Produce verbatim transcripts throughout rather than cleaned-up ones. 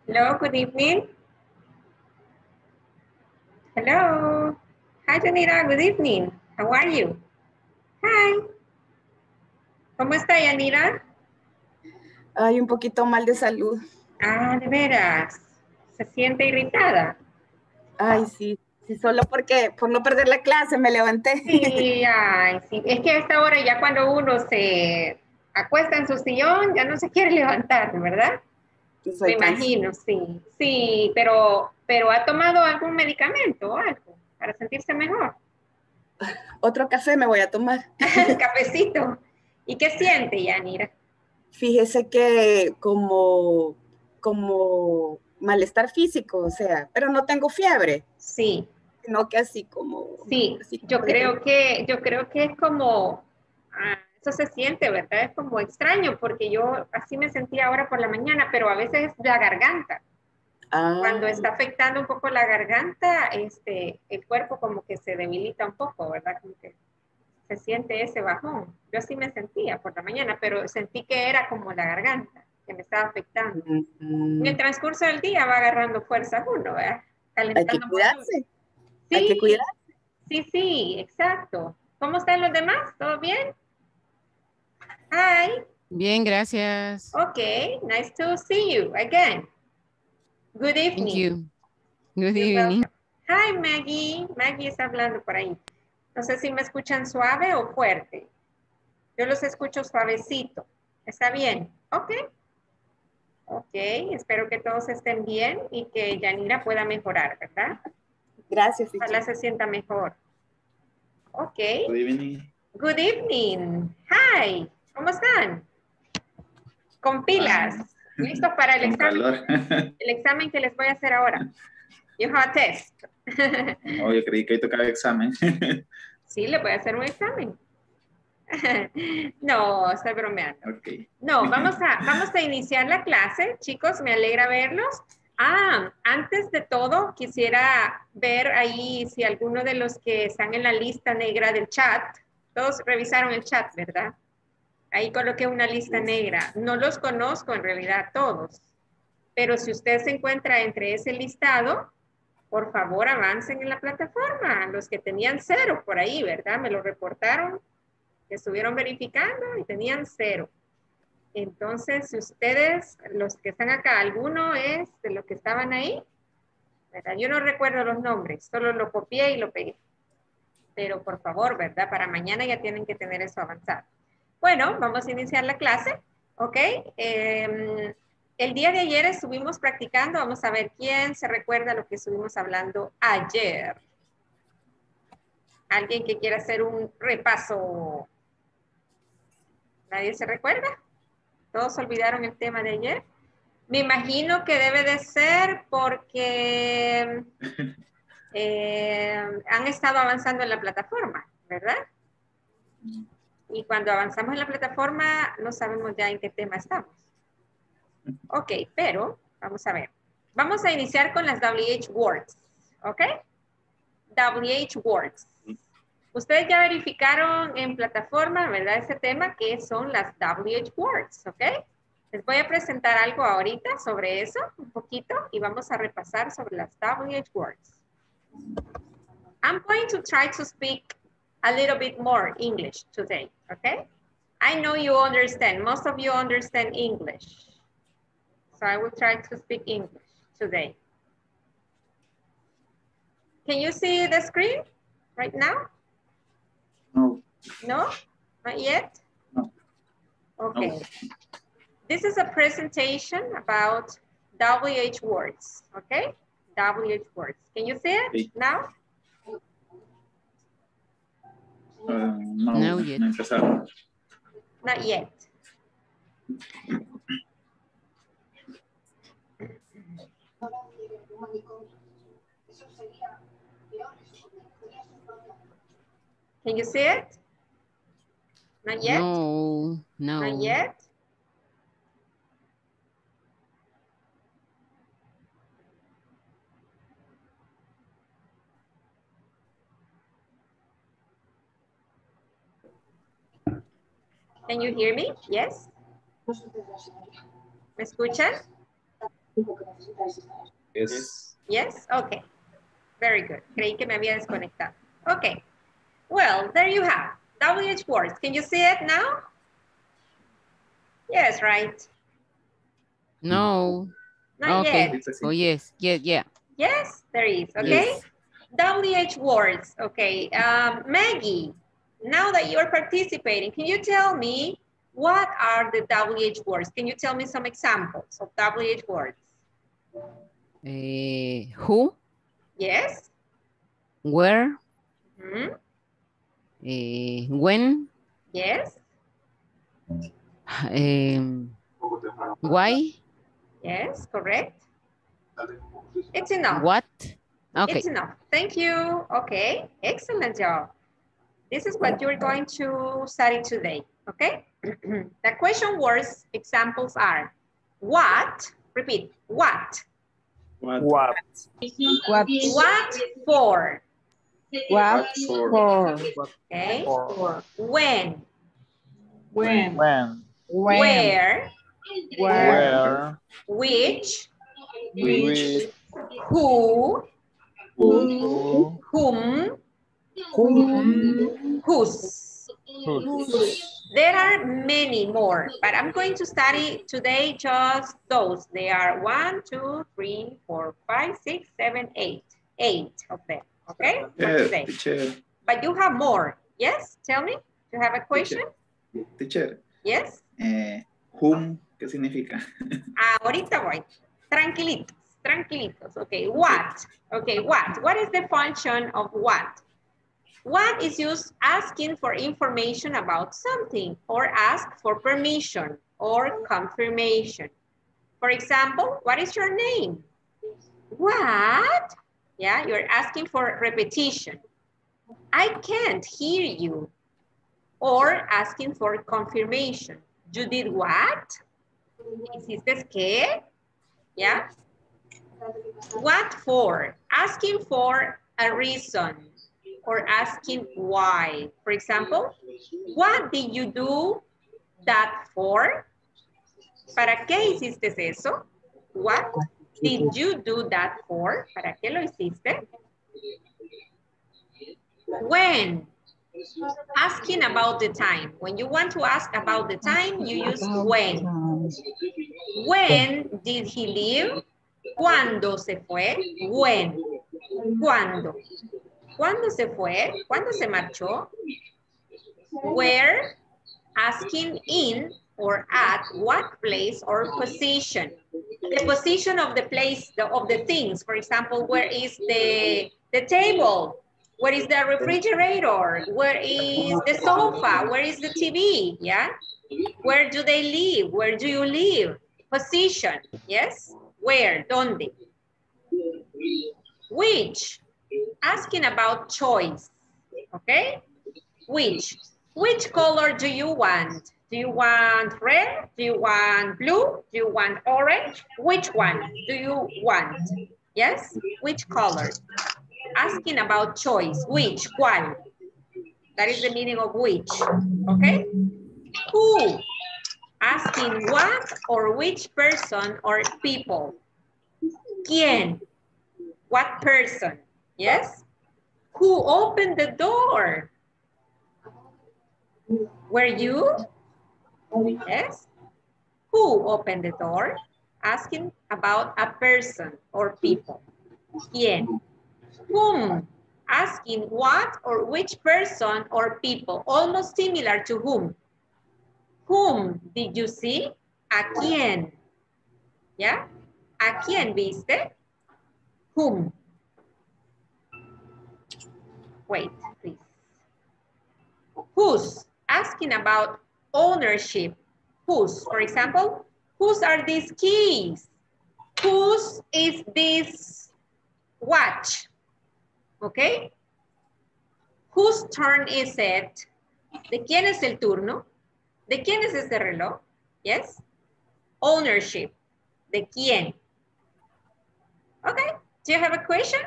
Hello, good evening. Hello. Hi, Yanira, good evening. How are you? Hi. ¿Cómo está, Yanira? Ay, un poquito mal de salud. Ah, de veras. ¿Se siente irritada? Ay, sí, sí, solo porque, por no perder la clase me levanté. Sí, ay, sí. Es que a esta hora ya cuando uno se acuesta en su sillón, ya no se quiere levantar, ¿verdad? Me Soy cansada. imagino, sí. Sí, pero, pero ¿ha tomado algún medicamento o algo para sentirse mejor? Otro café me voy a tomar. Cafecito. ¿Y qué siente, Yanira? Fíjese que como, como malestar físico, o sea, pero no tengo fiebre, Sí. sino que así como, Sí, así yo como de creo gripe. que, yo creo que es como, ah, eso se siente, ¿verdad? Es como extraño, porque yo así me sentía ahora por la mañana, pero a veces es la garganta. Cuando Ah, está afectando un poco la garganta, este, el cuerpo como que se debilita un poco, ¿verdad? Como que se siente ese bajón. Yo así me sentía por la mañana, pero sentí que era como la garganta que me estaba afectando. mm, En el mm, transcurso del día va agarrando fuerza uno, ¿verdad? hay que Calentando motores. cuidarse, hay que Sí, cuidarse. sí, sí, exacto. ¿Cómo están los demás? ¿Todo bien? Hi. Bien, gracias. Okay, nice to see you again. Good Thank evening. you. Good You're evening. welcome. Hi, Maggie. Maggie está hablando por ahí. No sé si me escuchan suave o fuerte. Yo los escucho suavecito. ¿Está bien? Ok. Ok, espero que todos estén bien y que Yanira pueda mejorar, ¿verdad? Gracias, Ojalá teacher. se sienta mejor. Ok. Good evening. Good evening. Hi. ¿Cómo están? Con pilas. Ah, ¿Listos para el con examen? calor. El examen que les voy a hacer ahora. You have a test. Oh, yo creí que hoy tocaba examen. Sí, le voy a hacer un examen. No, estoy bromeando. Ok. No, vamos a, vamos a iniciar la clase, chicos, me alegra verlos. Ah, antes de todo, quisiera ver ahí si alguno de los que están en la lista negra del chat, todos revisaron el chat, ¿verdad? Ahí coloqué una lista negra. No los conozco en realidad todos, pero si usted se encuentra entre ese listado, por favor avancen en la plataforma. Los que tenían cero por ahí, ¿verdad? Me lo reportaron, que estuvieron verificando y tenían cero. Entonces, si ustedes, los que están acá, alguno es de los que estaban ahí, ¿verdad? Yo no recuerdo los nombres, solo lo copié y lo pegué. Pero por favor, ¿verdad? Para mañana ya tienen que tener eso avanzado. Bueno, vamos a iniciar la clase, ¿ok? Eh, el día de ayer estuvimos practicando, vamos a ver quién se recuerda lo que estuvimos hablando ayer. ¿Alguien que quiera hacer un repaso? ¿Nadie se recuerda? ¿Todos olvidaron el tema de ayer? Me imagino que debe de ser porque eh, han estado avanzando en la plataforma, ¿verdad? Y cuando avanzamos en la plataforma no sabemos ya en qué tema estamos. Ok, pero vamos a ver. Vamos a iniciar con las W H words, ¿ok? W H words. Ustedes ya verificaron en plataforma, ¿verdad? Ese tema que son las W H words, ¿ok? Les voy a presentar algo ahorita sobre eso, un poquito, y vamos a repasar sobre las W H words. I'm going to try to speak a little bit more English today, okay? I know you understand, most of you understand English. So I will try to speak English today. Can you see the screen right now? No. No? Not yet? No. Okay. No. This is a presentation about W H words, okay? W H words. Can you see it Sí. now? Uh, no, No yet. no empezaron. Not yet. Can you see it? Not yet? No, no. Not yet? Can you hear me? Yes? ¿Me escuchan? Yes. Yes? Okay. Very good. Creí que me había desconectado. Okay. Well, there you have W H words. Can you see it now? Yes, right? No. Not Okay. yet. Oh, yes. Yeah, yeah. Yes, there is. Okay. Yes. W H words. Okay. Um, Maggie, now that you're participating, can you tell me what are the W H words? Can you tell me some examples of W H words? Eh, who, Yes. where, Hmm. eh, when, Yes. um, why, Yes, correct. It's enough. what. Okay. It's enough. Thank you. Okay. Excellent job. This is what you're going to study today. Okay. The question words examples are what, repeat, what, What? What? What what for, what for? for okay, For when, when when? when where, where Where? which, which Which? who, who Who? whom, whom whose. Whose? There are many more, but I'm going to study today just those. They are one, two, three, four, five, six, seven, eight. Eight of them, okay? For Teacher, today. teacher, But you have more. Yes? Tell me. You have a question? teacher. Yes? Eh, whom, ¿qué significa? Ahorita voy. Tranquilitos, tranquilitos. Okay, what? Okay, what? What is the function of what? What is used asking for information about something or ask for permission or confirmation. For example, what is your name? What? Yeah, you're asking for repetition. I can't hear you. Or asking for confirmation. You did what? ¿Hiciste qué? Yeah. What for? Asking for a reason or asking why. For example, what did you do that for? ¿Para qué hiciste eso? What did you do that for? ¿Para qué lo hiciste? When? Asking about the time. When you want to ask about the time, you use when. When did he leave? ¿Cuándo se fue? When. ¿Cuándo? ¿Cuándo se fue? ¿Cuándo se marchó? Where? Asking in or at what place or position. The position of the place, the, of the things. For example, where is the, the table? Where is the refrigerator? Where is the sofa? Where is the T V? Yeah. Where do they live? Where do you live? Position. Yes. Where? ¿Dónde? Which? Asking about choice. Okay. Which? Which color do you want? Do you want red? Do you want blue? Do you want orange? Which one do you want? Yes. Which color? Asking about choice. Which? ¿Cuál? That is the meaning of which. Okay? Who? Asking what or which person or people. ¿Quién? What person? Yes? Who opened the door? Were you? Yes? Who opened the door? Asking about a person or people. ¿Quién? Whom? Asking what or which person or people. Almost similar to whom. Whom did you see? ¿A quién? ¿Ya? ¿A quién viste? Whom? Wait, please. Whose? Asking about ownership. Whose? For example, whose are these keys? Whose is this watch? Okay? Whose turn is it? ¿De quién es el turno? ¿De quién es este reloj? Yes? Ownership. ¿De quién? Okay. Do you have a question?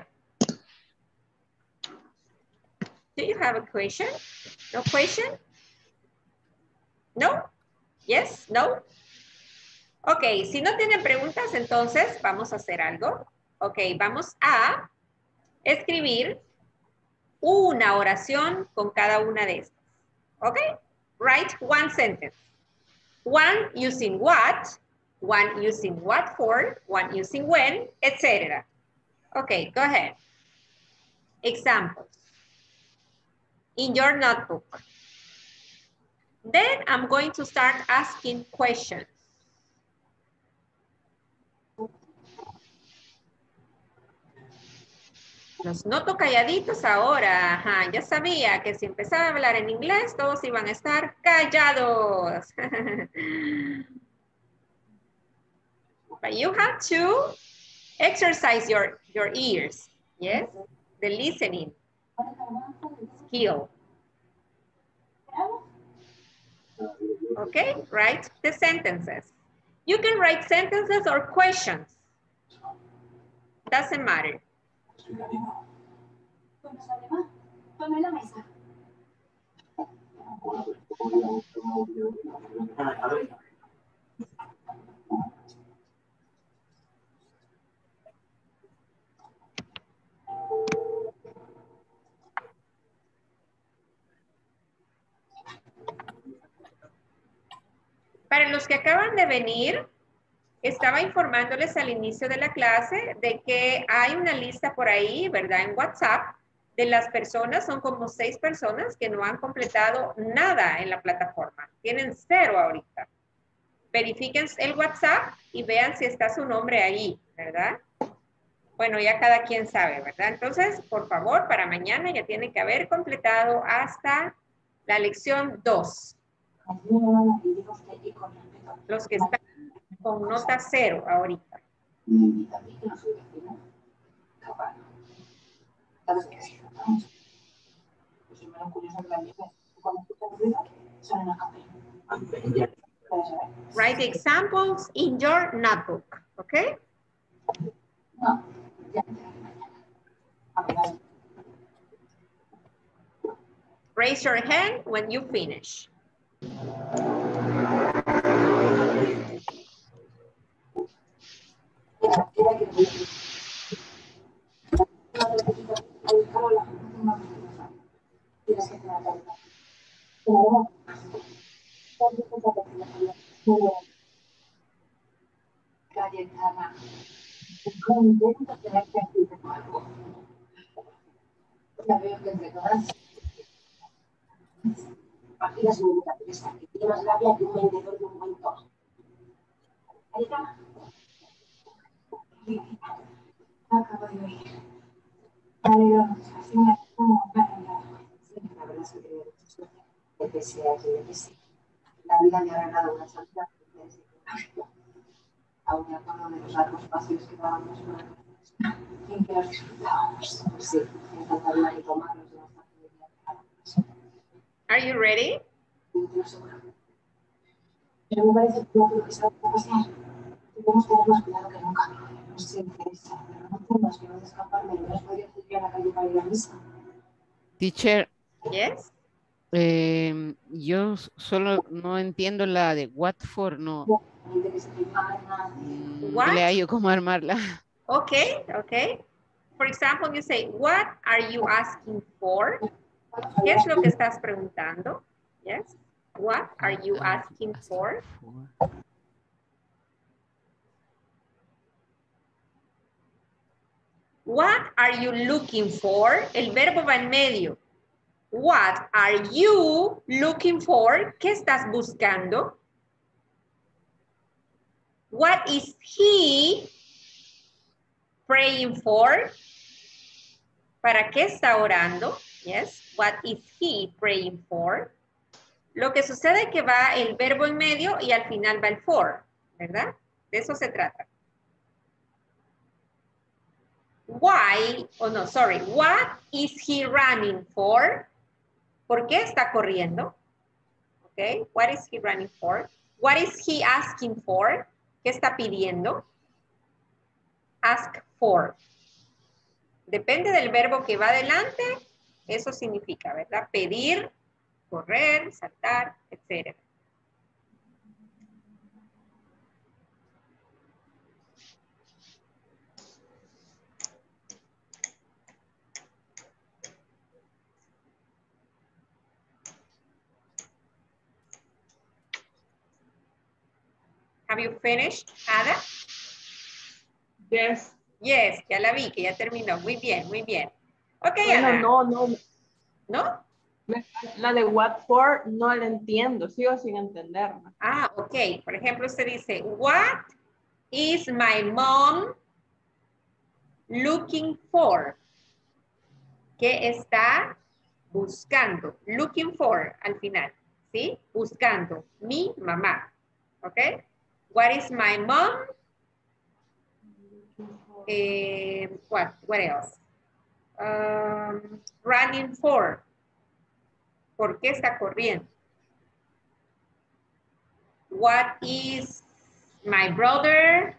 Do you have a question? No question? No? Yes? No? Ok, si no tienen preguntas, entonces vamos a hacer algo. Ok, vamos a escribir una oración con cada una de estas. Ok, write one sentence. One using what, one using what for, one using when, et cetera. Okay, go ahead. Examples. In your notebook. Then I'm going to start asking questions. Los noto calladitos ahora. Ajá, ya sabía que si empezaba a hablar en inglés, todos iban a estar callados. But you have to exercise your, your ears, yes? The listening skill. Okay, write the sentences. You can write sentences or questions. Doesn't matter. Para los que acaban de venir, estaba informándoles al inicio de la clase de que hay una lista por ahí, ¿verdad? En WhatsApp, de las personas, son como seis personas que no han completado nada en la plataforma. Tienen cero ahorita. Verifiquen el WhatsApp y vean si está su nombre ahí, ¿verdad? Bueno, ya cada quien sabe, ¿verdad? Entonces, por favor, para mañana ya tienen que haber completado hasta la lección dos. Los que están con nota cero ahorita. Write the examples in your notebook, okay? Raise your hand when you finish. Acabo de oír. Me alegro mucho. Así me como me ha arreglado. Sí, la verdad es que tenía mucha suerte. Que pese a que que sí. La vida me ha regalado una salida. Aún me acuerdo de los largos paseos que dábamos por la casa. En que los disfrutábamos. Pues sí, me encantaría retomarlos de bastante de día. Are you ready? No seguro. Pero me parece que lo que sabe pasear. Debemos tener más cuidado que nunca. No sé qué es, pero no tengo más que no escaparme. ¿No las podría salir a la calle para ir a misa? Teacher, Yes. eh, yo solo no entiendo la de what for, no. Gente que se prepara. Mm, What? No le hallo cómo armarla. Okay, okay. For example, you say, what are you asking for? ¿Qué es lo que estás preguntando? Yes. What are you asking for? What are you looking for? El verbo va en medio. What are you looking for? ¿Qué estás buscando? What is he praying for? ¿Para qué está orando? Yes. What is he praying for? Lo que sucede es que va el verbo en medio y al final va el for, ¿verdad? De eso se trata. Why, oh no, sorry, what is he running for? ¿Por qué está corriendo? Okay, what is he running for? What is he asking for? ¿Qué está pidiendo? Ask for. Depende del verbo que va adelante, eso significa, ¿verdad? Pedir, correr, saltar, etcétera. Have you finished, Ada? Yes. Yes, ya la vi, que ya terminó. Muy bien, muy bien. Ok, Bueno, Ada. no, no. ¿No? La de what for no la entiendo. Sigo sin entenderla. Ah, ok. Por ejemplo, usted dice, what is my mom looking for? ¿Qué está buscando? Looking for al final, ¿sí? Buscando. Mi mamá. ¿Ok? What is my mom? Eh, what, what else? Um, running for. ¿Por qué está corriendo? What is my brother?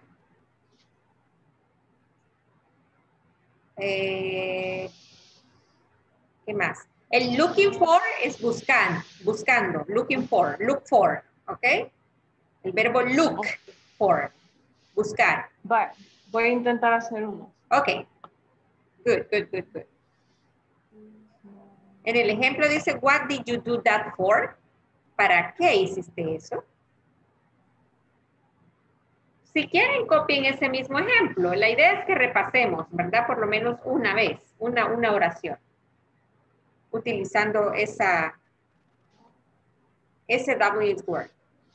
Eh, ¿Qué más? El looking for es buscan, buscando, looking for, look for, ¿ok? El verbo look for, buscar. Vale, voy a intentar hacer uno. Ok. Good, good, good, good. En el ejemplo dice, what did you do that for? ¿Para qué hiciste eso? Si quieren, copien ese mismo ejemplo. La idea es que repasemos, ¿verdad? Por lo menos una vez, una, una oración. Utilizando esa, ese W word.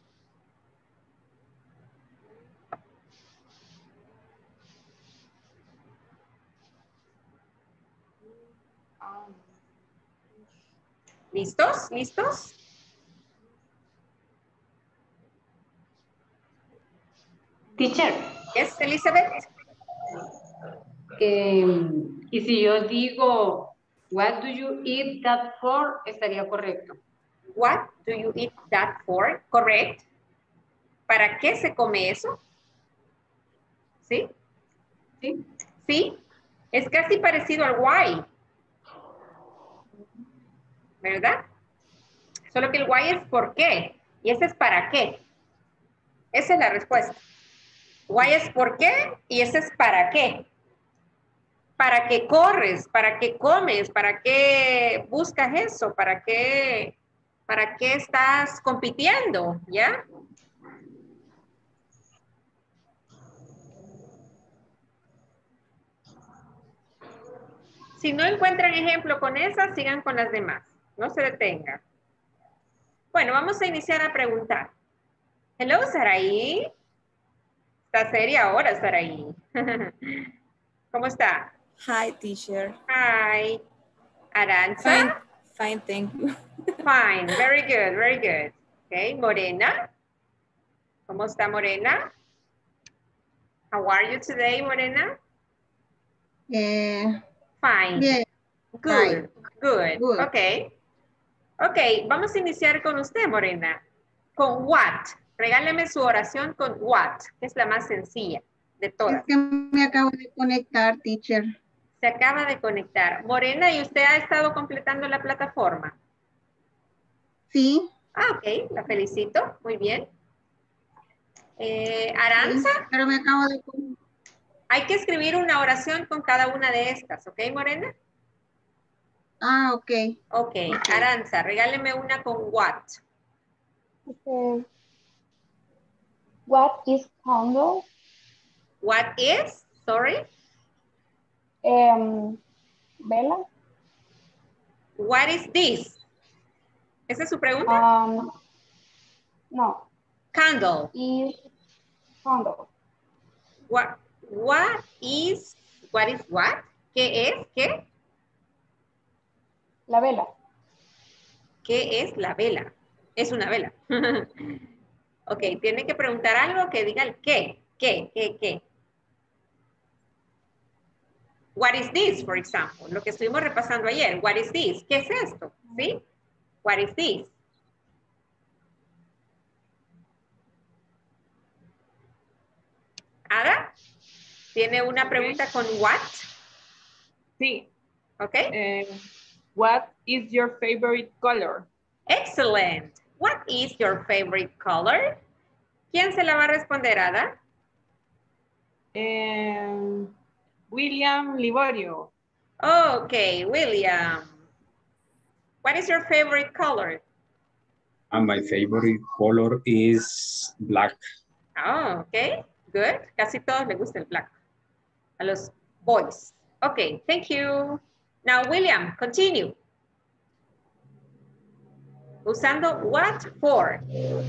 ¿Listos? ¿Listos? Teacher, Yes, Elizabeth. eh, y si yo digo, what do you eat that for, estaría correcto. What do you eat that for? Correct. ¿Para qué se come eso? ¿Sí? ¿Sí? ¿Sí? Es casi parecido al why. ¿Verdad? Solo que el why es por qué. Y ese es para qué. Esa es la respuesta. Why es por qué y ese es para qué. ¿Para qué corres? ¿Para qué comes? ¿Para qué buscas eso? ¿Para qué, para qué estás compitiendo? ¿Ya? Si no encuentran ejemplo con esa, sigan con las demás. No se detengan. Bueno, vamos a iniciar a preguntar. Hello, Saraí. Está seria ahora, Saraí. ¿Cómo está? Hi, teacher. Hi. Aranza. Fine, fine, thank you. Fine, very good, very good. Okay, Morena. ¿Cómo está Morena? How are you today, Morena? Eh, Fine. bien. Good, Fine. good, Good. ok. Ok, vamos a iniciar con usted, Morena. Con what. Regáleme su oración con what, que es la más sencilla de todas. Es que me acabo de conectar, teacher. Se acaba de conectar. Morena, ¿y usted ha estado completando la plataforma? Sí. Ah, ok, la felicito. Muy bien. Eh, Aranza. Sí, pero me acabo de conectar. Hay que escribir una oración con cada una de estas, ¿ok, Morena? Ah, ok. Ok, Aranza, regáleme una con what. Okay. What is candle? What is, sorry? Um, Vela. What is this? ¿Esa es su pregunta? Um, no. Candle. Is candle. What, what is, what is what? ¿Qué es qué? La vela. ¿Qué es la vela? Es una vela. Ok, tiene que preguntar algo que diga el qué. ¿Qué? ¿Qué? ¿Qué? What is this, for example? Lo que estuvimos repasando ayer. What is this? ¿Qué es esto? ¿Sí? What is this? Ada, ¿tiene una pregunta con what? Sí. Ok. Eh, what is your favorite color? Excellent. What is your favorite color? ¿Quién se la va a responder, Ada? Eh, William Liborio. Okay, William. What is your favorite color? And my favorite color is black. Oh, okay, good. Casi todos les gusta el black. A los boys. Okay, thank you. Now, William, continue. Usando what for?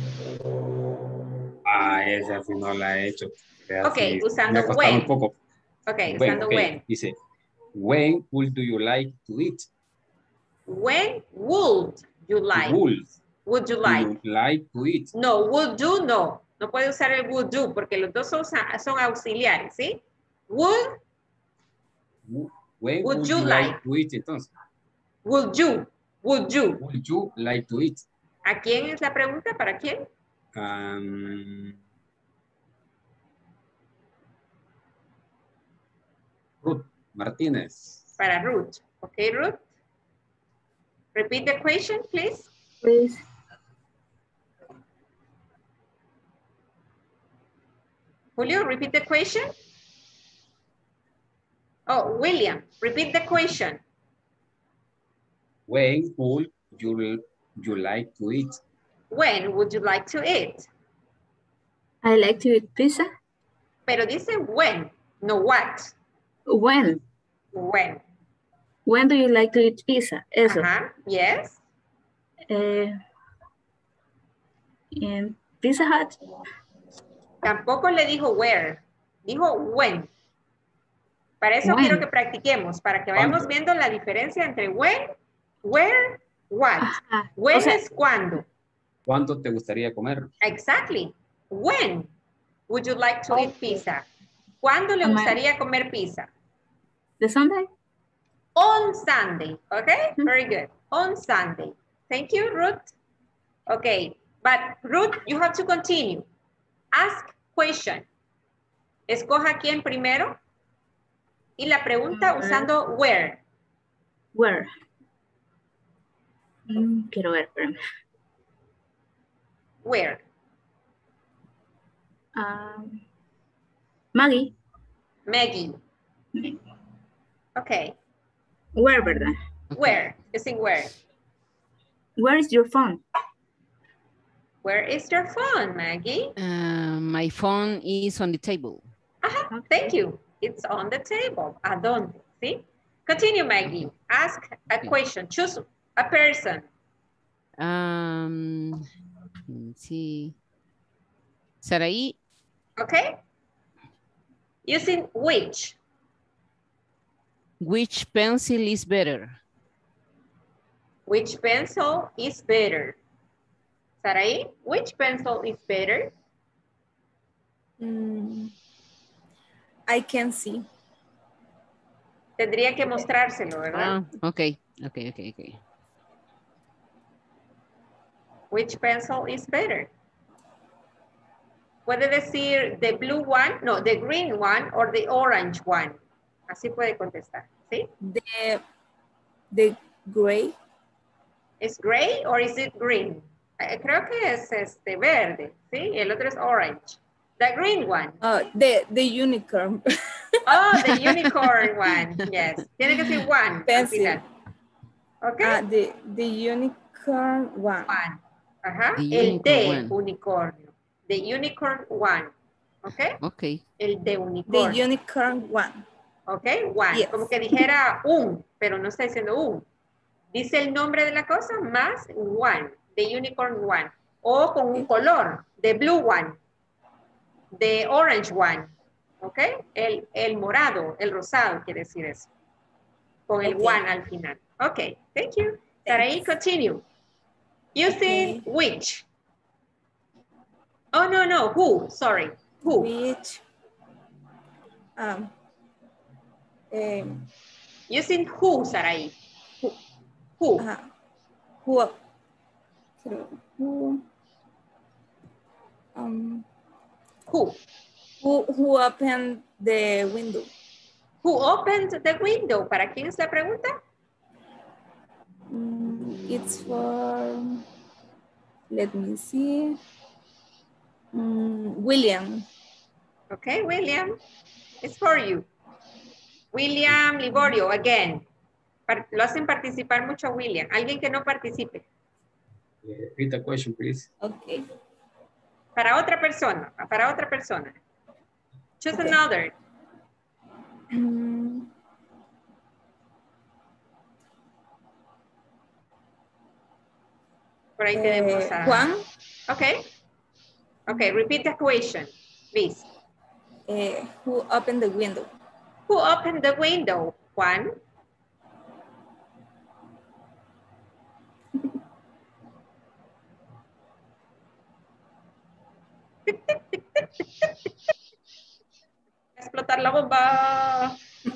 Ah, esa sí no la he hecho. Esa Okay, sí usando me ha costado when. un poco. Okay, When, usando okay. when. Dice, when would do you like to eat? When would you like? Would. Would you Do like? you like to eat? No, would you no. No puede usar el would you porque los dos son, son auxiliares, ¿sí? Would, When would would you you like? like to eat entonces? Would you, would you. Would you like to eat? ¿A quién es la pregunta? ¿Para quién? Um, Ruth Martínez. Para Ruth. Okay, Ruth. Repeat the question, please. Please. Julio, repeat the question. Oh, William, repeat the question. When would you, you like to eat? When would you like to eat? I like to eat pizza. Pero dice when, no what. When? When. When do you like to eat pizza? Eso. Ajá, yes. Eh, en Pizza Hut. Tampoco le dijo where, dijo when. Para eso When. quiero que practiquemos, para que vayamos ¿Cuándo? viendo la diferencia entre when, where, what. Ajá. When O sea, es cuándo. ¿Cuánto te gustaría comer? Exactly. When would you like to eat Okay. pizza? ¿Cuándo le Am I- gustaría comer pizza? the Sunday. On Sunday, okay? Very good. On Sunday. Thank you, Ruth. Okay, but Ruth, you have to continue. Ask question. Escoja quién primero. Y la pregunta Mm. usando where. Where? Mm, quiero ver, espérame. Where. Um, Maggie. Maggie. Okay. Where, ¿verdad? Where. It's in where. Where is your phone? Where is your phone, Maggie? Uh, my phone is on the table. Ajá, thank you. It's on the table. ¿A dónde? ¿Sí? Continue, Maggie. Ask a question. Choose a person. Um, let's see. Saraí, Okay? Using which. which pencil is better? Which pencil is better? Saraí, which pencil is better? Mm, I can see. Tendría que mostrárselo, ¿verdad? Ah, okay, okay, okay, okay. Which pencil is better? Puede decir the blue one, no, the green one or the orange one. Así puede contestar, ¿sí? The, the gray. ¿Es gray or is it green? Eh, Creo que es este verde, ¿sí? El otro es orange. The green one. Uh, the, the unicorn. Oh, the unicorn one, yes. Tiene que ser one al Pencil. final. ¿Ok? Ah, the, the unicorn one. One. Ajá. The El unicorn de one. unicornio. The unicorn one. ¿Ok? Okay. El de The unicornio. unicorn one. ¿Ok? One. Yes. Como que dijera un, pero no está diciendo un. Dice el nombre de la cosa más one. The unicorn one. O con un color. The blue one. The orange one. ¿Ok? El, el morado, el rosado quiere decir eso. Con el Okay. one al final. Ok. Thank you. Saraí, continue. Using Okay. which. Oh, no, no. Who? Sorry. Who? Which, um, um, Using who, Saraí? Who? Who? uh, who, who, um, Who? who, who opened the window? Who opened the window? ¿Para quién es la pregunta? Mm, it's for, let me see, mm, William. Okay, William. It's for you. William Liborio, again. Par- Lo hacen participar mucho a William. Alguien que no participe. Repeat the question, please. Okay. Para otra persona, para otra persona. Choose Okay. another. Mm, Por ahí eh, tenemos a... Juan, Okay. Okay, repeat the question, please. eh, who opened the window? Who opened the window? Juan. Explotar la bomba.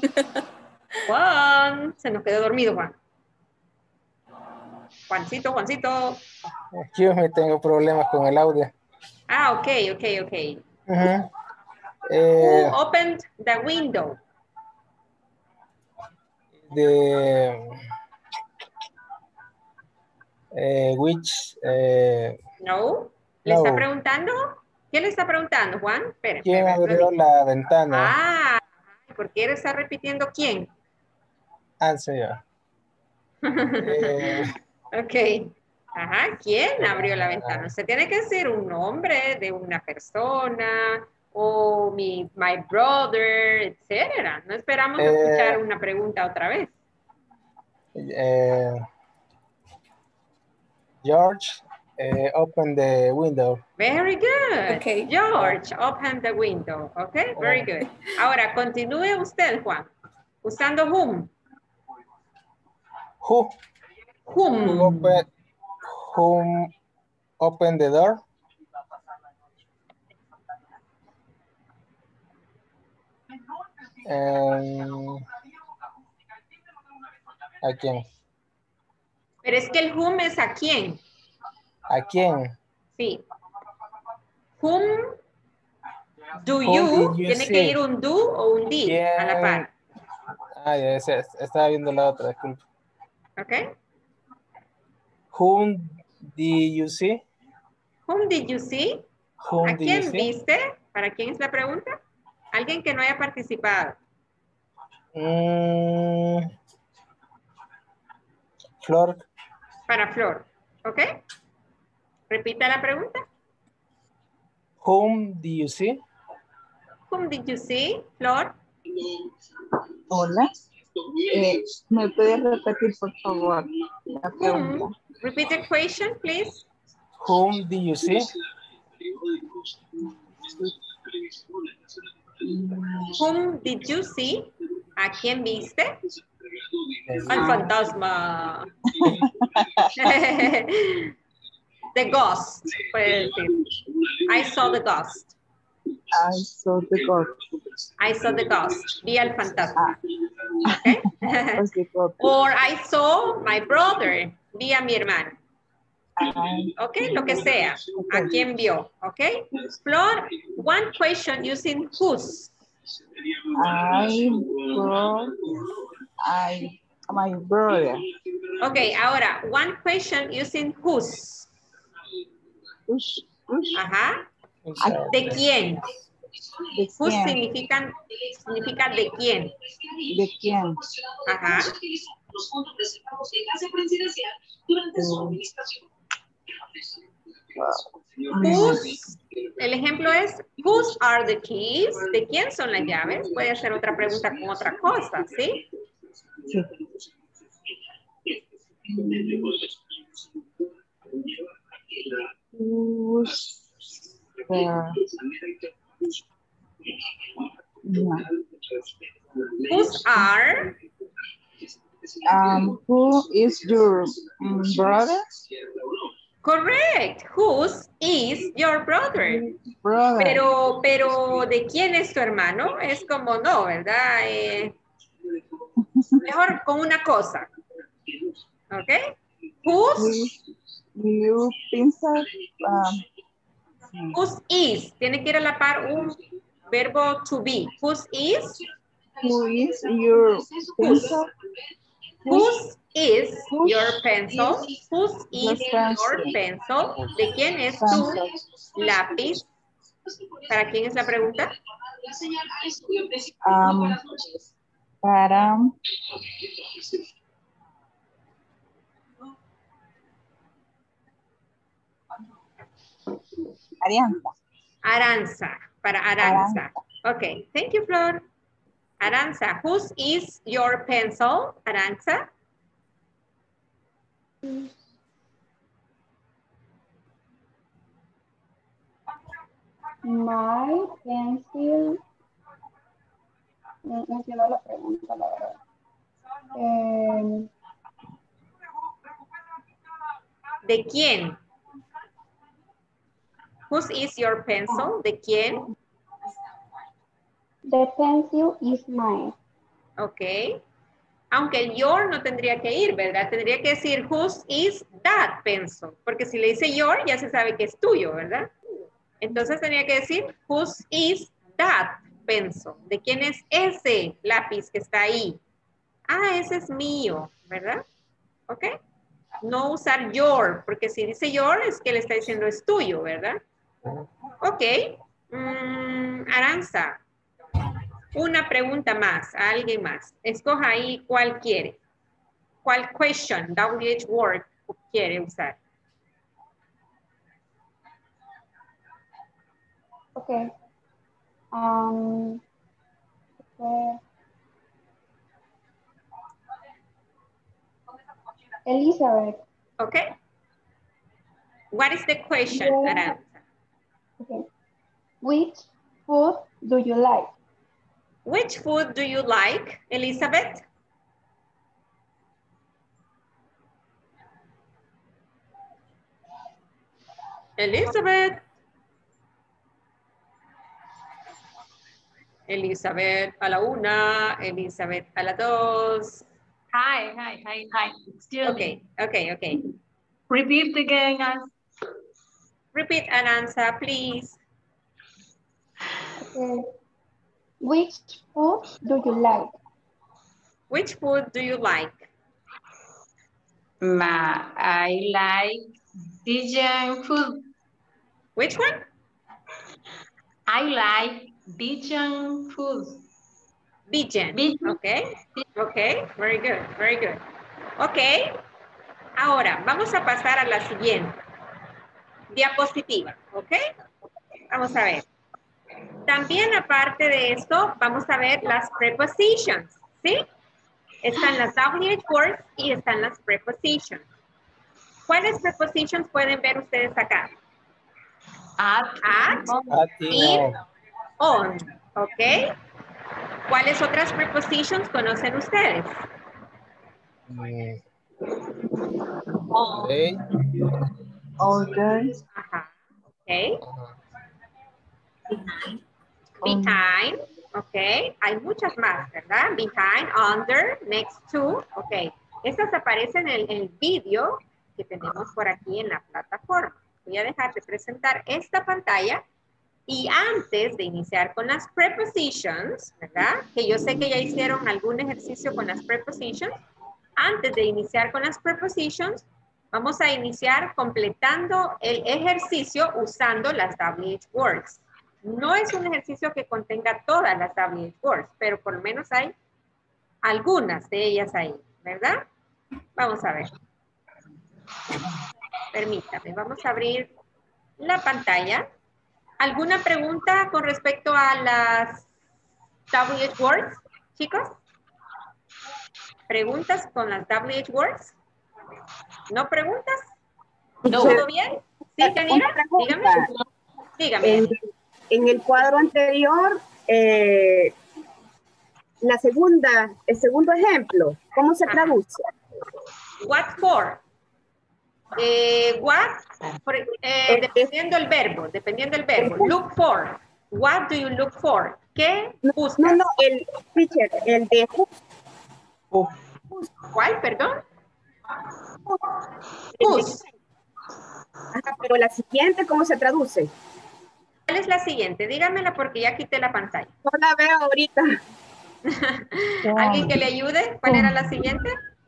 Juan. Se nos quedó dormido, Juan. Juancito, Juancito. Yo me tengo problemas con el audio. Ah, ok, ok, ok. Ujú. Who Eh, opened the window? de eh, which eh, No. ¿Le no. está preguntando? ¿Quién le está preguntando, Juan? Espera, ¿Quién espera, abrió espera. la ventana? Ah, ¿por qué él está repitiendo quién? Answer ya. Eh, Ok. Ajá, ¿quién abrió la ventana? Usted tiene que decir un nombre de una persona o mi my brother, etcétera. No esperamos Eh, escuchar una pregunta otra vez. eh, George eh, open the window. Very good. Okay. George, open the window. Okay, very good. Ahora, continúe usted, Juan, usando whom. Who Whom. who open whom open the door? Um, ¿A quién? Pero es que el whom es a quién. ¿A quién? Sí. Whom do Whom you, did you tiene que see? ir un do o un did ¿Quién? a la par. Ah, ya, ese- estaba viendo la otra, disculpe. ¿Ok? Whom did you see? Whom did you see? Whom ¿A did you quién see? viste? ¿Para quién es la pregunta? Alguien que no haya participado. Mm, Flor. Para Flor. ¿Ok? Repita la pregunta. Whom did you see? Whom did you see, Flor? Hola. Eh, ¿Me puedes repetir, por favor, la pregunta? Whom, repeat the question, please. Whom did you see? Whom did you see? ¿A quién viste? Al Ah. fantasma. The ghost, puede decir. I saw the ghost. I saw the ghost. I saw the ghost. Vi al fantasma. Okay? Okay, copy. Or I saw my brother. Vi a mi hermano. I, Ok, lo que sea. ¿A quién vio? Ok. Flor, one question using whose. I saw I, my brother. Ok, ahora, one question using whose. Ush, ush. Ajá. ¿De quién? ¿De Whose quién? significan, significa de quién. ¿De quién? Ajá. Whose, el ejemplo es, whose are the keys? ¿De quién son las llaves? Puede hacer otra pregunta con otra cosa, ¿sí? Sí. Who's the, no. Whose are, Um, who is your um, brother? correct, whose is your brother. Brother. Pero, pero, ¿de quién es tu hermano? Es como no, ¿verdad? Eh, mejor con una cosa. ¿Ok? Whose, You piensa, um, whose is. Tiene que ir a la par un verbo to be. Whose is, who is your pencil? whose is Whose your pencil? is Whose is your your pencil? pencil? ¿De quién es tu Pencil. lápiz? ¿Para quién es la pregunta? Um, para Arianza. Aranza, para Aranza. Okay, thank you, Flor. Aranza, whose is your pencil, Aranza? My pencil. No no entiendo la pregunta, la verdad. Eh, ¿De quién? Whose is your pencil? ¿De quién? the pencil is mine. Ok. Aunque el your no tendría que ir, ¿verdad? Tendría que decir whose is that pencil. Porque si le dice your, ya se sabe que es tuyo, ¿verdad? Entonces tendría que decir whose is that pencil. ¿De quién es ese lápiz que está ahí? Ah, ese es mío, ¿verdad? ¿Ok? No usar your, porque si dice your es que le está diciendo es tuyo, ¿verdad? Ok. Mm, Aranza. Una pregunta más, a alguien más. Escoja ahí cuál quiere. ¿Cuál question, W H word, quiere usar? Okay. Um, okay. Elizabeth. Okay. What is the question, Yeah. Aranza? Okay. Which food do you like? Which food do you like, Elizabeth? Elizabeth. Elizabeth a la una, Elizabeth a la dos. Hi, hi, hi, hi. Excuse Okay, me. okay, okay. Repeat again. As Repeat an answer, please. Okay. Which food do you like? Which food do you like? Ma, I like Dijon food. Which one? I like Dijon food. Bijan. Bijan. Okay, okay, very good, very good. Okay, ahora vamos a pasar a la siguiente diapositiva, ¿ok? Vamos a ver. También aparte de esto, vamos a ver las prepositions, ¿sí? Están las W H words y están las prepositions. ¿Cuáles prepositions pueden ver ustedes acá? At, At, At y in, on, ¿ok? ¿Cuáles otras prepositions conocen ustedes? Mm, on, day. Okay. Ajá, ok. Ajá. Behind, ok. Hay muchas más, ¿verdad? Behind, under, next to, ok. Estas aparecen en el vídeo que tenemos por aquí en la plataforma. Voy a dejar de presentar esta pantalla y antes de iniciar con las prepositions, ¿verdad? Que yo sé que ya hicieron algún ejercicio con las prepositions. Antes de iniciar con las prepositions, vamos a iniciar completando el ejercicio usando las W H words. No es un ejercicio que contenga todas las W H words, pero por lo menos hay algunas de ellas ahí, ¿verdad? Vamos a ver. Permítame, vamos a abrir la pantalla. ¿Alguna pregunta con respecto a las W H words, chicos? ¿Preguntas con las W H words? ¿No preguntas? No. ¿Todo bien? ¿Sí, Janira? Dígame. Dígame. En, en el cuadro anterior, eh, la segunda, el segundo ejemplo, ¿cómo se traduce? What for? Eh, what, for, eh, dependiendo del verbo, dependiendo del verbo. Look for. What do you look for? ¿Qué buscas? No, no, el teacher, el de Who. ¿Cuál, perdón? Whose. Ajá, pero la siguiente, ¿cómo se traduce? ¿Cuál es la siguiente? Dígamela porque ya quité la pantalla. No la veo ahorita. ¿Alguien que le ayude? ¿Cuál era la siguiente?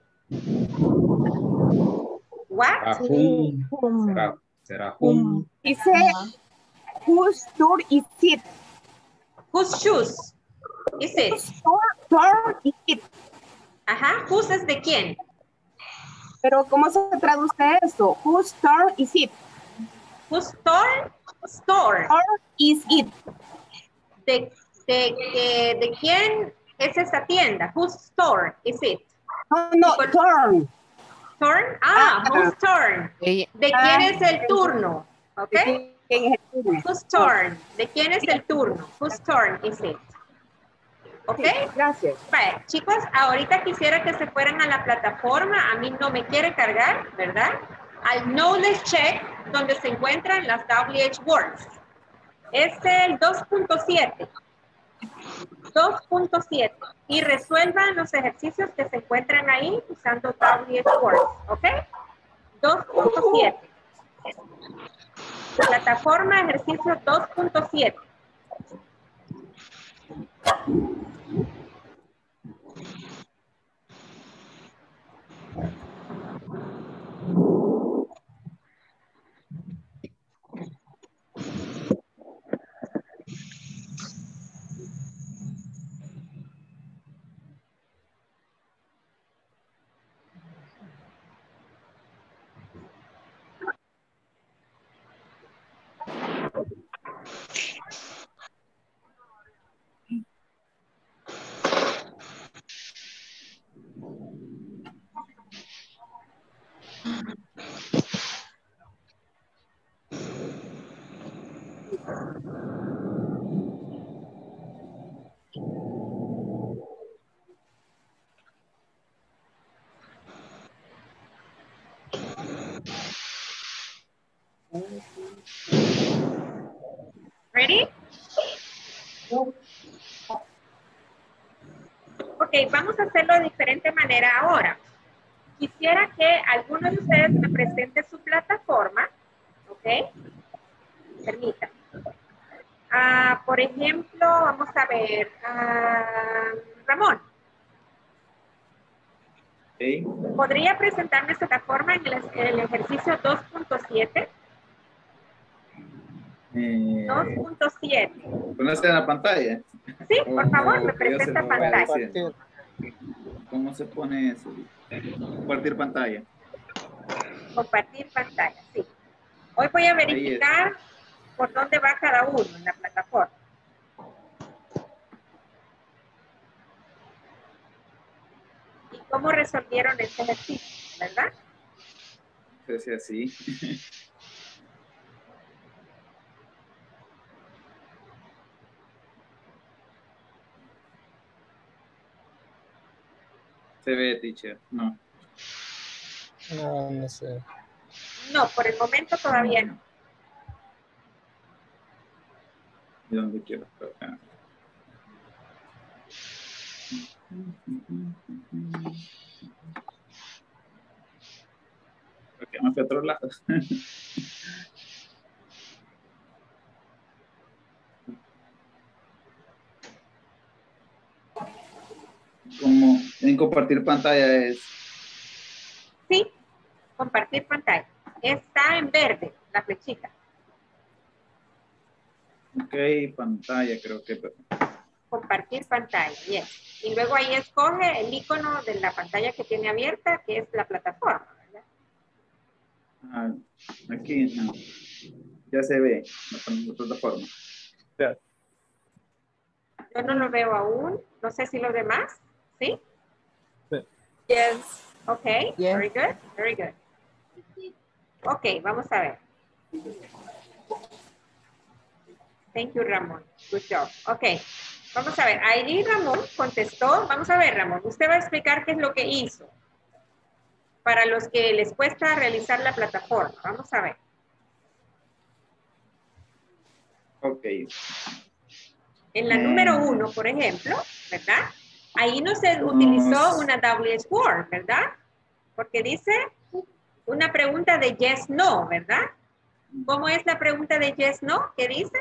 What? Será whom. Será, será whom. Dice, whose tour is it? Whose shoes is it? Whose tour, tour is it? Ajá, whose es de quién. Pero ¿cómo se traduce eso? Whose turn is it? Whose turn store? Is it? ¿De, de, de, de quién es esa tienda? Whose store is it? Oh, no, turn. Turn? Ah, Ah. whose turn? Ella- ¿De quién es el turno? ¿Ok? ¿Quién es el turno? Whose turn? ¿De quién es el turno? Whose turn is it? ¿Ok? Sí, gracias. Vale, chicos, ahorita quisiera que se fueran a la plataforma. A mí no me quiere cargar, ¿verdad? Al Knowledge Check, donde se encuentran las W H Words. Es el dos punto siete. dos punto siete. Y resuelvan los ejercicios que se encuentran ahí usando W H Words. ¿Ok? dos punto siete. Plataforma ejercicio dos punto siete. Ready? Ok, vamos a hacerlo de diferente manera ahora. Quisiera que alguno de ustedes me presente su plataforma, ¿ok? Permítanme. Ah, por ejemplo, vamos a ver, ah, Ramón. Okay. ¿Podría presentarme su plataforma en el, en el ejercicio dos punto siete? Eh, dos punto siete. ¿Ponerse en la pantalla? Sí, por O- favor, o me que yo se presenta lo voy a pantalla. decir. ¿Cómo se pone eso? Compartir pantalla. Compartir pantalla, sí. Hoy voy a verificar por dónde va cada uno en la plataforma. Y cómo resolvieron este ejercicio, ¿verdad? Creo que así. Se ve, teacher. No. No, no sé. No, por el momento todavía no. ¿De dónde quiero? Ah. Ok, me fui a otro lado. Como en compartir pantalla es. Sí, compartir pantalla. Está en verde, la flechita. Ok, pantalla creo que. Compartir pantalla, yes. Y luego ahí escoge el icono de la pantalla que tiene abierta, que es la plataforma, ¿verdad? Ah, aquí no. Ya se ve la, la plataforma. Ya. Yo no lo veo aún. No sé si los demás, ¿sí? Yes. Ok, Yeah. very good, very good. Ok, vamos a ver. Thank you, Ramón. Good job. Ok, vamos a ver. Ahí Ramón contestó. Vamos a ver, Ramón. Usted va a explicar qué es lo que hizo para los que les cuesta realizar la plataforma. Vamos a ver. Ok. En la Eh. número uno, por ejemplo, ¿verdad? Ahí no se utilizó una W H word, ¿verdad? Porque dice una pregunta de yes, no, ¿verdad? ¿Cómo es la pregunta de yes, no? ¿Qué dice?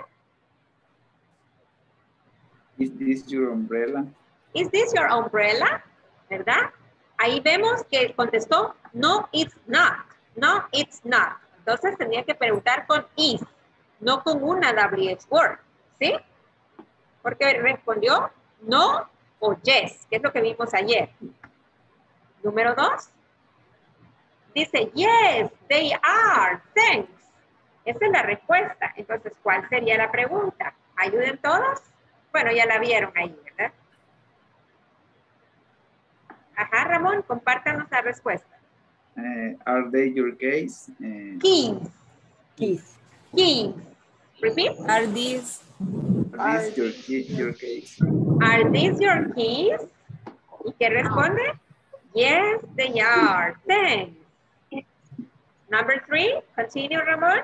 Is this your umbrella? Is this your umbrella? ¿Verdad? Ahí vemos que contestó, no, it's not. No, it's not. Entonces tenía que preguntar con is, no con una W H word, ¿sí? Porque respondió no o yes, que es lo que vimos ayer. Número dos. Dice, yes, they are, thanks. Esa es la respuesta. Entonces, ¿cuál sería la pregunta? ¿Ayuden todos? Bueno, ya la vieron ahí, ¿verdad? Ajá, Ramón, compártanos la respuesta. Uh, are they your keys? Uh, Keys. Keys. Keys. Repeat. Are these are these your, key, your keys? Are these your keys? ¿Y qué responde? Yes, they are. Thanks. Number three, continue, Ramón.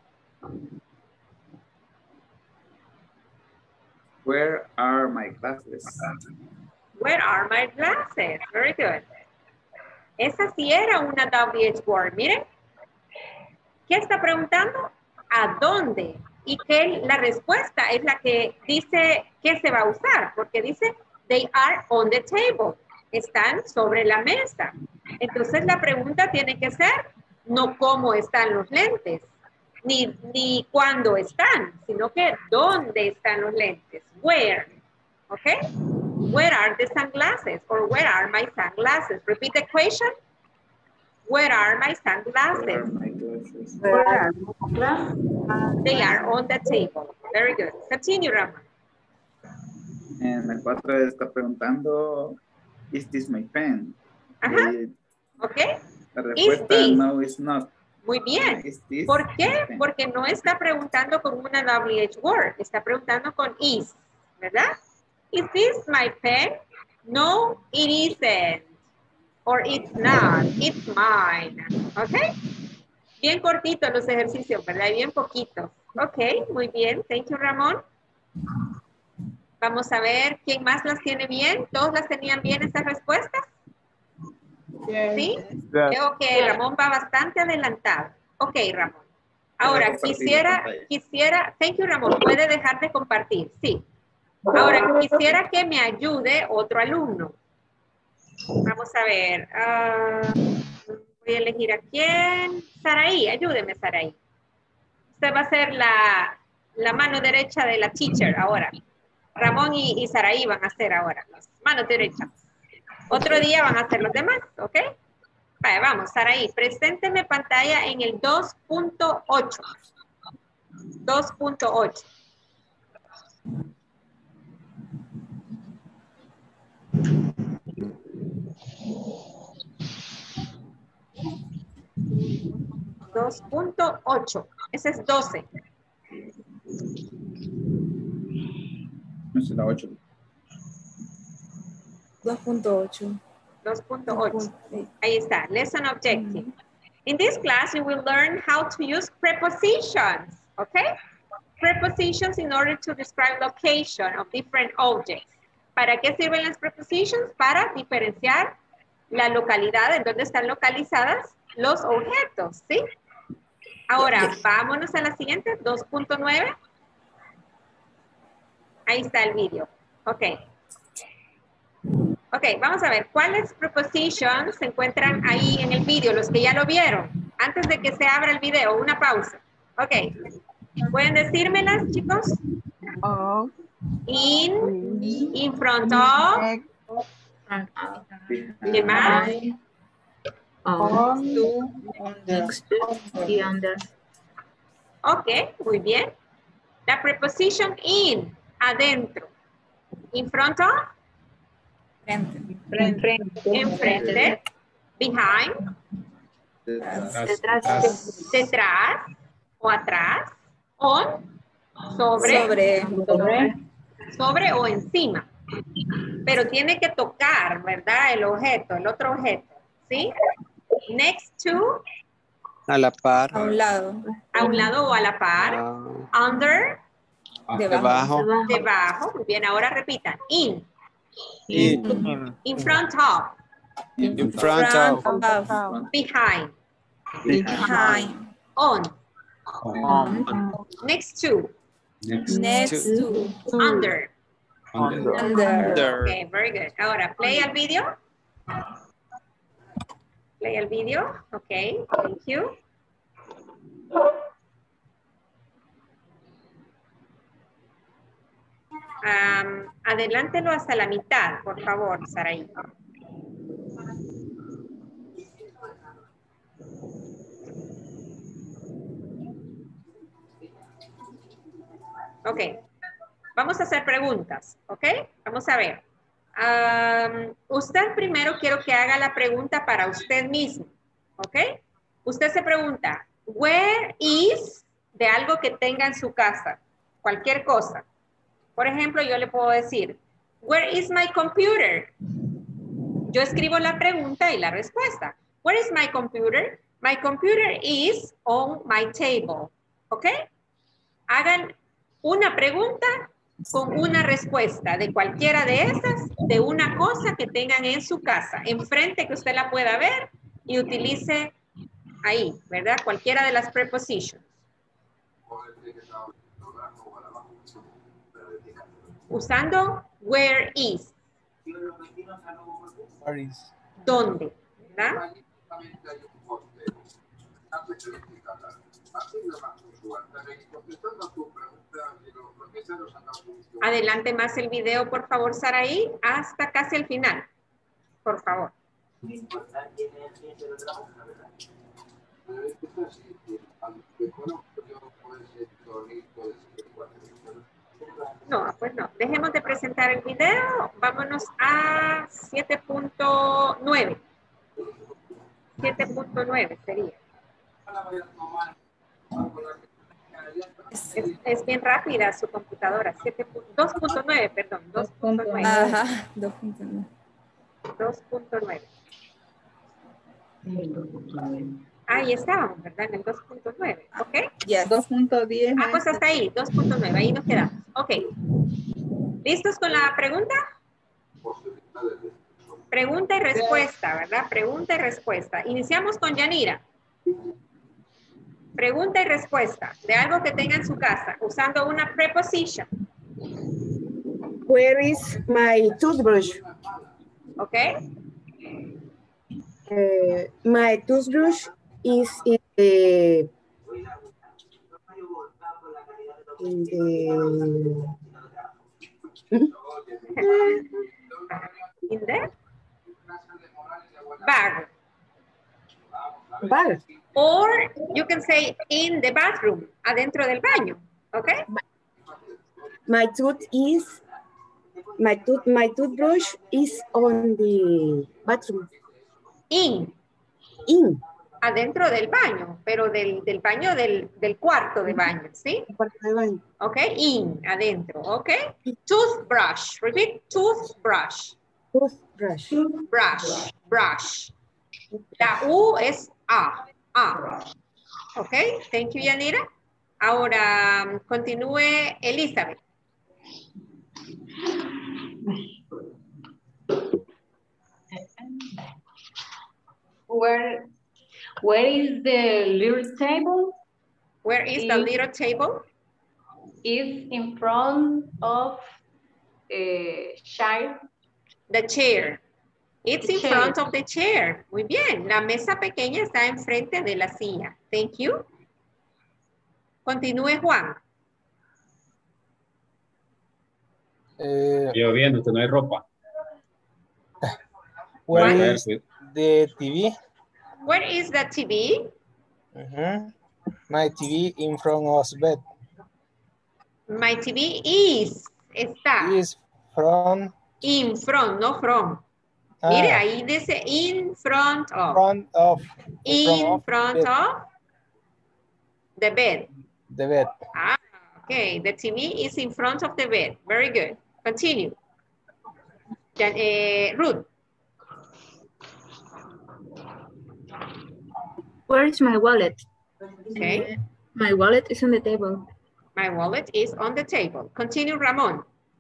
Where are my glasses? Where are my glasses? Very good. Esa sí era una W H word. Miren. ¿Qué está preguntando? ¿A dónde? Y que la respuesta es la que dice que se va a usar. Porque dice, they are on the table. Están sobre la mesa. Entonces la pregunta tiene que ser, no cómo están los lentes, ni, ni cuándo están, sino que dónde están los lentes. Where. ¿Ok? Where are the sunglasses? Or where are my sunglasses? Repeat the question. Where are my sunglasses? Where are my glasses? Where are my glasses? They are on the table. Very good. Continue, Ramon. En la cuatro está preguntando, is this my pen? Ajá. Eh, ¿Ok? La Is respuesta this? no, it's not. Muy bien. Is this ¿Por my qué? pen? Porque no está preguntando con una W H word. Está preguntando con is. ¿Verdad? Is this my pen? No, it isn't. Or it's not. It's mine. ¿Ok? Bien cortitos los ejercicios, ¿verdad? Bien poquitos. Ok, muy bien. Thank you, Ramón. Vamos a ver quién más las tiene bien. ¿Todos las tenían bien estas respuestas? ¿Sí? Veo que Ramón va bastante adelantado. Ok, Ramón. Ahora, quisiera, quisiera, thank you, Ramón. Puede dejar de compartir, sí. Ahora, quisiera que me ayude otro alumno. Vamos a ver. Uh, voy a elegir a quién. Saraí, ayúdeme, Saraí. Usted va a ser la, la mano derecha de la teacher ahora. Ramón y, y Saraí van a ser ahora las manos derechas. Otro día van a ser los demás, ¿ok? Vale, vamos, Saraí, presénteme pantalla en el dos punto ocho. dos punto ocho. dos punto ocho. Ese es doce. No es la ocho. dos punto ocho. dos punto ocho. Ahí está. Lesson objective. In this class, you will learn how to use prepositions. Okay? Prepositions in order to describe location of different objects. ¿Para qué sirven las prepositions? Para diferenciar la localidad en donde están localizadas los objetos, ¿sí? Ahora, vámonos a la siguiente, dos punto nueve. Ahí está el vídeo. Ok. Ok, vamos a ver. ¿Cuáles prepositions se encuentran ahí en el vídeo? Los que ya lo vieron. Antes de que se abra el video, una pausa. Ok. ¿Pueden decírmelas, chicos? Of. In. In front of. ¿Qué más? On. To. Next to. Y under. Ok, muy bien. La preposition in, adentro. In front of. Frente. Enfrente. Behind. Detrás. Detrás. O atrás. On. Sobre. Sobre. Sobre. Sobre o encima. Pero tiene que tocar, ¿verdad? El objeto, el otro objeto. ¿Sí? Next to. A la par. A un lado. A un lado o a la par. Ah, Under. debajo. Debajo. Muy bien, ahora repitan. In. In. In front of. In front of. Behind. Behind. On. On. Next to. Next to. Under. Under. Under. Okay, very good. Ahora, play el video. Play el video. Okay, thank you. Um, adelántelo hasta la mitad, por favor, Saraí. Ok. Vamos a hacer preguntas, ¿ok? Vamos a ver. Um, usted primero quiero que haga la pregunta para usted mismo, ¿ok? Usted se pregunta, where is, de algo que tenga en su casa, cualquier cosa. Por ejemplo, yo le puedo decir, where is my computer? Yo escribo la pregunta y la respuesta. Where is my computer? My computer is on my table, ¿ok? Hagan una pregunta con una respuesta de cualquiera de esas, de una cosa que tengan en su casa, enfrente que usted la pueda ver y utilice ahí, ¿verdad? Cualquiera de las prepositions. Usando where is. Where is? ¿Dónde? ¿Verdad? Adelante más el video, por favor, Saraí, hasta casi el final. Por favor. No, pues no. Dejemos de presentar el video. Vámonos a siete punto nueve. siete punto nueve sería. Es, es bien rápida su computadora. dos punto nueve, perdón. dos punto nueve. Ajá, dos punto nueve. dos punto nueve. Ahí estábamos, ¿verdad? En el dos punto nueve, ¿ok? Yes. dos punto diez. Ah, pues hasta ahí, dos punto nueve, ahí nos quedamos. Ok. ¿Listos con la pregunta? Pregunta y respuesta, ¿verdad? Pregunta y respuesta. Iniciamos con Yanira. Pregunta y respuesta de algo que tenga en su casa, usando una preposition. Where is my toothbrush? ¿Ok? Uh, my toothbrush is in the, in the, in the bag. bag. Or you can say in the bathroom, adentro del baño. ¿Ok? My tooth is, my tooth, my toothbrush is on the bathroom. In. In. Adentro del baño, pero del, del baño del, del cuarto de baño, ¿sí? El cuarto de baño. Ok, in, adentro, ok. Toothbrush, repeat, toothbrush. Toothbrush. Brush, brush. La U es A, A. Ok, thank you, Yanira. Ahora, continúe Elizabeth. Where, where is the little table? Where is the little table? Is in front of a chair. The chair. It's in Chair. front of the chair. Muy bien. La mesa pequeña está enfrente de la silla. Thank you. Continúe, Juan. Eh, Lloviendo, que no hay ropa. where What? is the T V? Where is the T V? Mhm. My T V in front of bed. My T V is. Está. Is from. In front, no from. Ah, Mire, ahí dice in front of. front of. In front bed. of the bed. The bed. Ah, okay. The T V is in front of the bed. Very good. Continue. Jan- eh, Ruth. Where is my wallet? Okay. My wallet is on the table. My wallet is on the table. Continue, Ramon.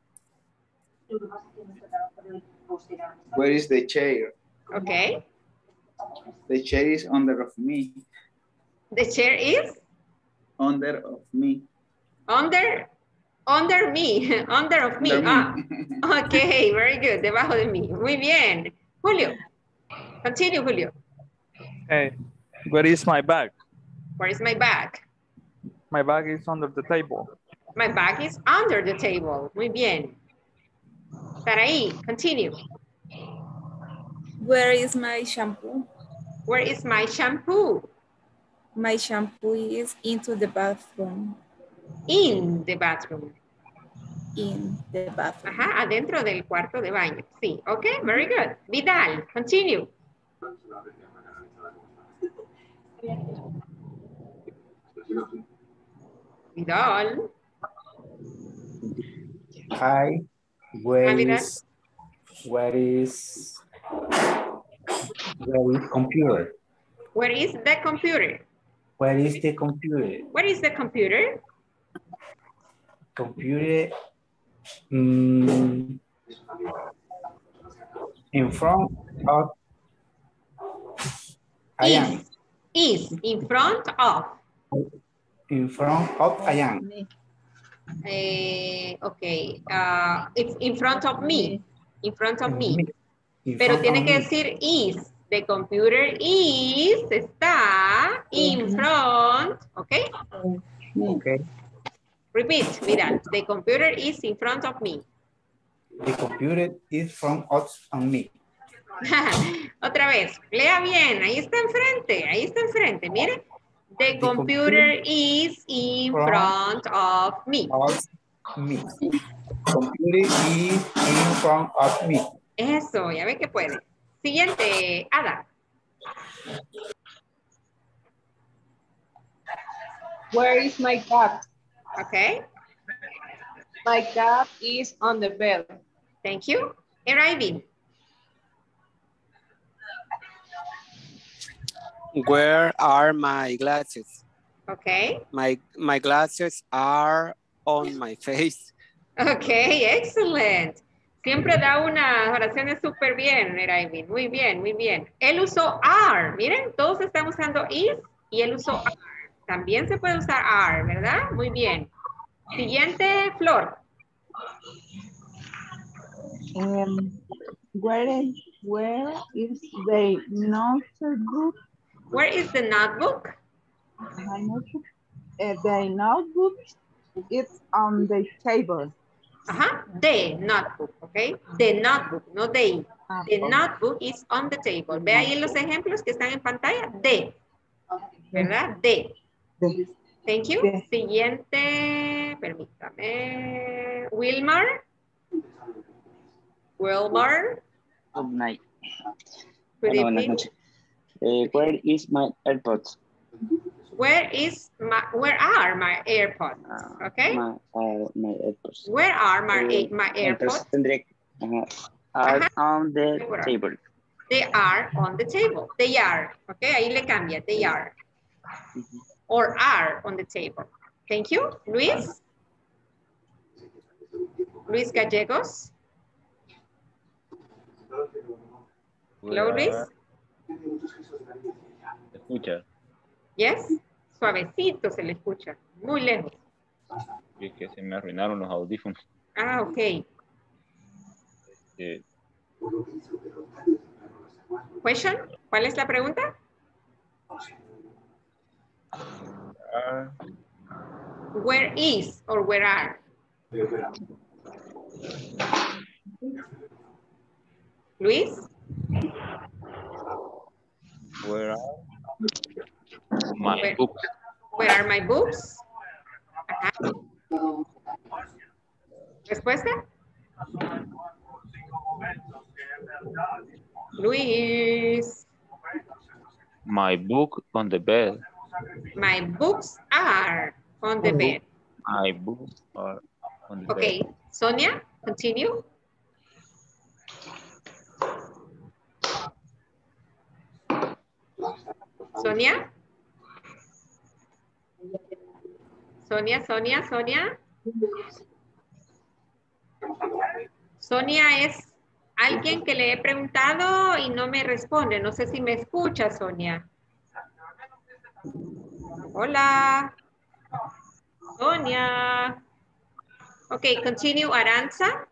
Where is the chair? Okay. The chair is under of me. The chair is Under of me. under, under me, under of me. Under me. Ah, okay, very good. Debajo de mí. Muy bien. Julio. Continue, Julio. Hey, where is my bag? Where is my bag? My bag is under the table. My bag is under the table. Muy bien. Saraí, continue. Where is my shampoo? Where is my shampoo? My shampoo is into the bathroom. In the bathroom. In the bathroom. Ajá, adentro del cuarto de baño. Sí, ok, very good. Vidal, continue. Vidal. Hi, where Ah, Vidal. is, where is, where is computer? Where is the computer? Where is the computer? Where is the computer? Computer mm, in front of I am. Is, is in front of. In front of I am. Eh, ok, uh, it's in front of me. In front of me. In Pero front tiene of que me. decir is. The computer is, está in front, ok? Okay. Repeat, Vidal. The computer is in front of me. The computer is front of me. Otra vez, lea bien, ahí está enfrente, ahí está enfrente, mire. The, The computer, computer is in front front of me. Of me. Computer is in front of me. Eso, ya ve que puede. Siguiente, Ada. Where is my cat? Okay. My cat is on the bed. Thank you. Arriving. Where are my glasses? Okay. My, my glasses are on my face. Okay, excellent. Siempre da unas oraciones súper bien, Eraivin. Muy bien, muy bien. Él usó are. Miren, todos están usando is y él usó are. También se puede usar are, ¿verdad? Muy bien. Siguiente, Flor. Um, where is, where is the notebook? Where is the notebook? My notebook. Uh, the notebook is on the table. Ajá, the notebook, ¿ok? The notebook, no they. The notebook is on the table. Ve ahí los ejemplos que están en pantalla. The, ¿verdad? The. Thank you. Siguiente, permítame. Wilmar. Wilmar. Good night. Good Hola, buenas evening. noches. Eh, where is my AirPods? Where is my, where are my AirPods? Okay. My, uh, my AirPods. Where are my, Eh, my Entonces AirPods? tendré ajá, are Ajá. on the Seguro. table. They are on the table. They are. Okay, ahí le cambia. They are. Or are on the table. Thank you. Luis. Luis Gallegos. Hello, Luis. Escucha, Yes. Suavecito se le escucha. Muy lejos. es que se me arruinaron los audífonos. Ah, ok. Eh, Question. ¿Cuál es la pregunta? ah, Where is or where are? Luis. where are my Where- books? Where are my books? Ajá. ¿Respuesta? Luis. My book on the bed. My books are on the bed. My books are on the Okay. bed. Sonia, continue. Sonia. Sonia, Sonia, Sonia. Sonia es alguien que le he preguntado y no me responde. No sé si me escucha, Sonia. Hola. Sonia. Okay, continue, Aranza.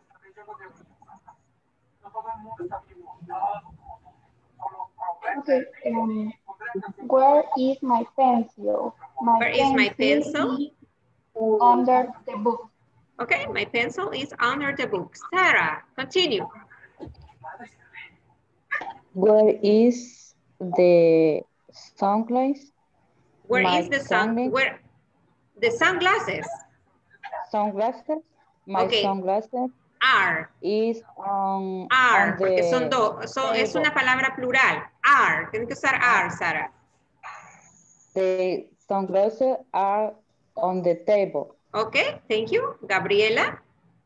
Okay. Um, where is my pencil? My Where is my pencil? is under the book. Okay, my pencil is under the book. Sarah, continue. Where is the sunglasses? Where My is the sun? sunglasses. Where the sunglasses? sunglasses. My Okay. sunglasses Are. is on, Are, on porque the son dos, son, es una palabra plural. Are, tienen que usar are, Sara. The sunglasses are on the table. Okay, thank you. Gabriela.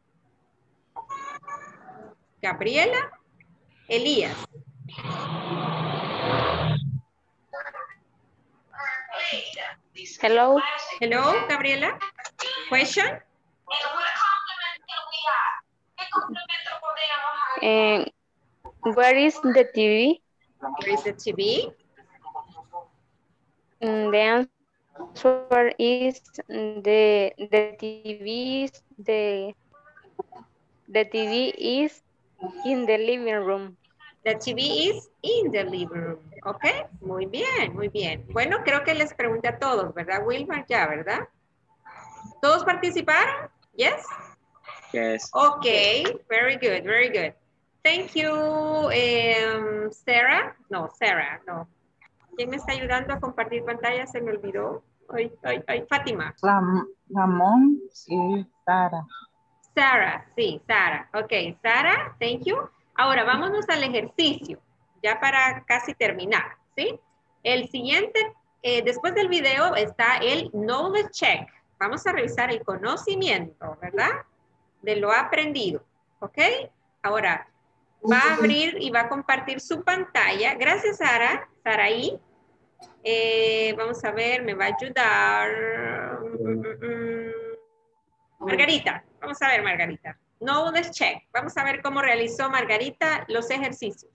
Gabriela. Elías. Hello. Hello, Gabriela. Question? Uh, where is the T V? Where is the T V? Mm, the answer is the the T V is the the T V is in the living room. The T V is in the living room. Ok, muy bien, muy bien. Bueno, creo que les pregunté a todos, ¿verdad, Wilmar? Ya, ¿verdad? ¿Todos participaron? Yes? Yes. Ok, very good, very good. Thank you, um, Sarah. No, Sarah, no. ¿Quién me está ayudando a compartir pantalla? Se me olvidó. Ay, ay, ay, Fátima. Ram Ramón y Sara. Sara, sí, Sara. Ok, Sara, thank you. Ahora, vámonos al ejercicio, ya para casi terminar, ¿sí? El siguiente, eh, después del video, está el knowledge check. Vamos a revisar el conocimiento, ¿verdad? De lo aprendido, ¿ok? Ahora, va a abrir y va a compartir su pantalla. Gracias, Sara. Saraí. Eh, vamos a ver, me va a ayudar. Margarita, vamos a ver, Margarita. Knowledge check. Vamos a ver cómo realizó Margarita los ejercicios.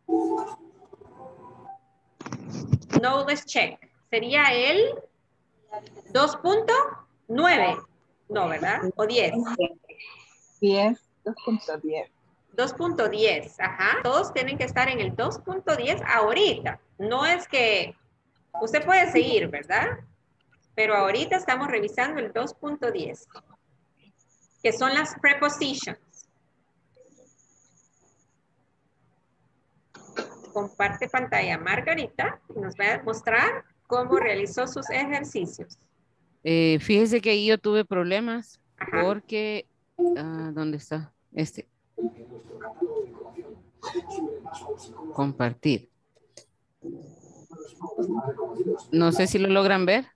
Knowledge check. Sería el dos punto nueve. No, ¿verdad? O diez. diez, dos punto diez. dos punto diez, ajá. Todos tienen que estar en el dos punto diez ahorita. No es que usted puede seguir, ¿verdad? Pero ahorita estamos revisando el dos punto diez. Que son las prepositions. Comparte pantalla Margarita y nos va a mostrar cómo realizó sus ejercicios. Eh, fíjese que ahí yo tuve problemas. Ajá. Porque, uh, ¿dónde está? Este. Compartir. No sé si lo logran ver.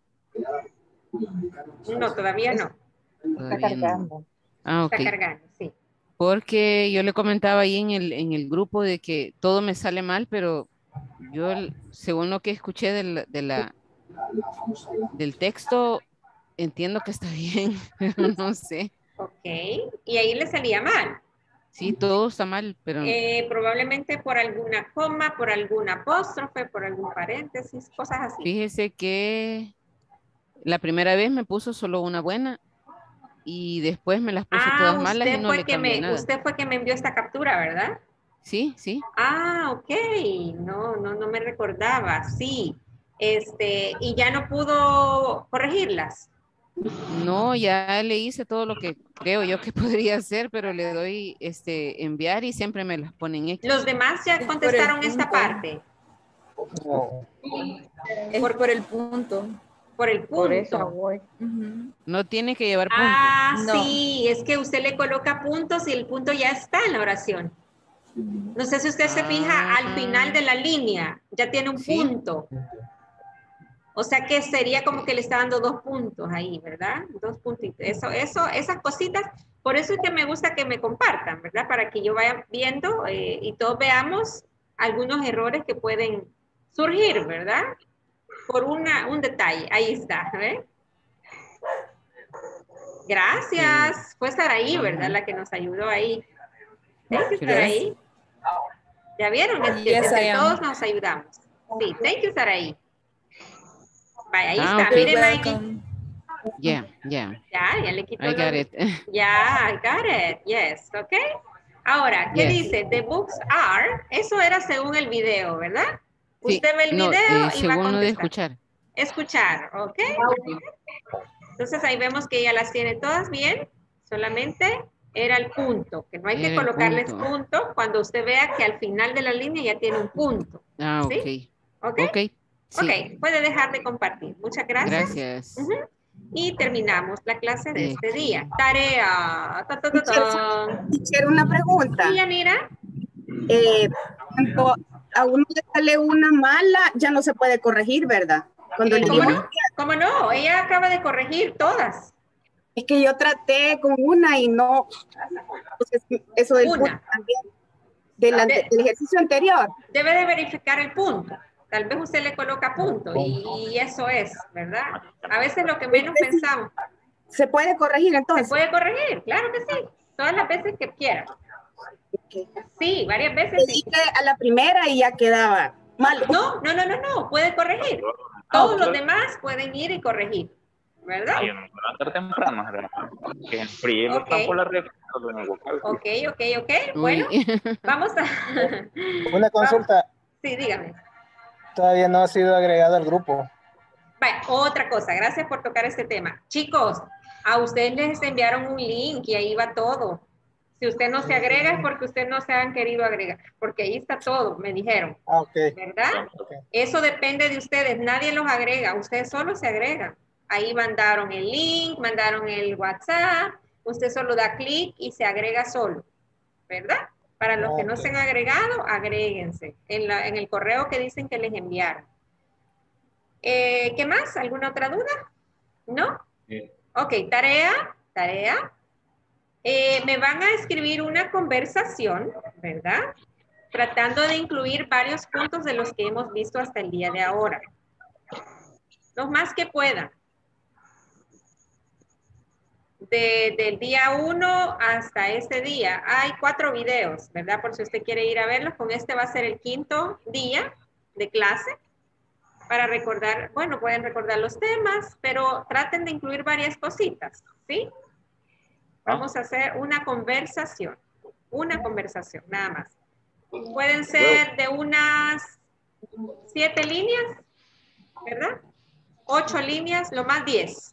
No, todavía no. Todavía Está cargando. no. Ah, ok. Está cargando, sí. Porque yo le comentaba ahí en el, en el grupo de que todo me sale mal, pero yo, según lo que escuché de la, de la, del texto, entiendo que está bien, pero no sé. Ok, y ahí le salía mal. Sí, todo está mal, pero... Eh, probablemente por alguna coma, por alguna apóstrofe, por algún paréntesis, cosas así. Fíjese que la primera vez me puso solo una buena y después me las puso Ah, todas malas y usted no fue le que cambié me, nada. usted fue que me envió esta captura, ¿verdad? Sí, sí. Ah, ok. No, no, no me recordaba. Sí. Este, y ya no pudo corregirlas. No, ya le hice todo lo que creo yo que podría hacer, pero le doy este enviar y siempre me las ponen hechas. Los demás ya contestaron esta parte. No. Es por, por el punto. Por el punto. Por eso voy. Ujú. No tiene que llevar puntos. Ah, No. sí, es que usted le coloca puntos y el punto ya está en la oración. No sé si usted se fija al final de la línea, ya tiene un Sí. punto. O sea que sería como que le está dando dos puntos ahí, ¿verdad? Dos puntitos. Eso, eso, esas cositas, por eso es que me gusta que me compartan, ¿verdad? Para que yo vaya viendo eh, y todos veamos algunos errores que pueden surgir, ¿verdad? Por una, un detalle. Ahí está, ¿eh? Gracias. Fue Saraí, ¿verdad? La que nos ayudó ahí. Thank you, Saraí. ¿Ya vieron? Es que Yes, entre I am. todos nos ayudamos. Sí, thank you, Saraí. Vaya, ahí Ah, está. ok. Mire, You're Maggie. welcome. Yeah, yeah. Ya, ya le quito. I got los- it. Ya, I got it. Yes, ok. Ahora, ¿qué Yes. dice? The books are. Eso era según el video, ¿verdad? Sí, Usted ve el no, video eh, y va a según lo de contestar. escuchar. Escuchar, ¿ok? Entonces ahí vemos que ella las tiene todas bien. Solamente era el punto, que no hay que Era el colocarles punto. punto cuando usted vea que al final de la línea ya tiene un punto. Ah, ok. ¿Sí? ¿Ok? Ok. Sí. Ok, puede dejar de compartir. Muchas gracias. Gracias. Ujú. Y terminamos la clase de este día. Tarea. Ta, ta, ta, ta. Quiero una pregunta. Sí, Yanira. Eh, cuando a uno le sale una mala, ya no se puede corregir, ¿verdad? Cuando le ¿Cómo digo, no? ¿Cómo no? Ella acaba de corregir todas. es que yo traté con una y no. Entonces, eso del Una. punto también. Del, ante- del ejercicio anterior. Debe de verificar el punto. Tal vez usted le coloca punto y, y eso es, ¿verdad? A veces lo que menos pensamos. ¿Se puede corregir entonces? Se puede corregir, claro que sí. Todas las veces que quiera. Sí, varias veces sí. A la primera y ya quedaba mal. No, no, no, no, no. Puede corregir. Todos los demás pueden ir y corregir. ¿Verdad? Ay, yo no puedo estar temprano, ¿verdad? Que en frío Ok. están por la red. Ok, ok, ok. Bueno, vamos a... Una consulta. Sí, dígame. Todavía no ha sido agregado al grupo. Vaya, otra cosa, gracias por tocar este tema. Chicos, a ustedes les enviaron un link y ahí va todo. Si usted no se agrega es porque ustedes no se han querido agregar, porque ahí está todo, me dijeron. Ah, ok. ¿Verdad? Eso depende de ustedes, nadie los agrega, ustedes solo se agregan. Ahí mandaron el link, mandaron el WhatsApp, usted solo da clic y se agrega solo, ¿verdad? Para los que no se han agregado, agréguense en, la, en el correo que dicen que les enviaron. Eh, ¿Qué más? ¿Alguna otra duda? ¿No? Sí. Ok, tarea, tarea. Eh, me van a escribir una conversación, ¿verdad? Tratando de incluir varios puntos de los que hemos visto hasta el día de ahora. Los más que puedan. De, del día uno hasta este día. Hay cuatro videos, ¿verdad? Por si usted quiere ir a verlos. Con este va a ser el quinto día de clase. Para recordar, bueno, pueden recordar los temas, pero traten de incluir varias cositas, ¿sí? Vamos a hacer una conversación. Una conversación, nada más. Pueden ser de unas siete líneas, ¿verdad? Ocho líneas, lo más diez.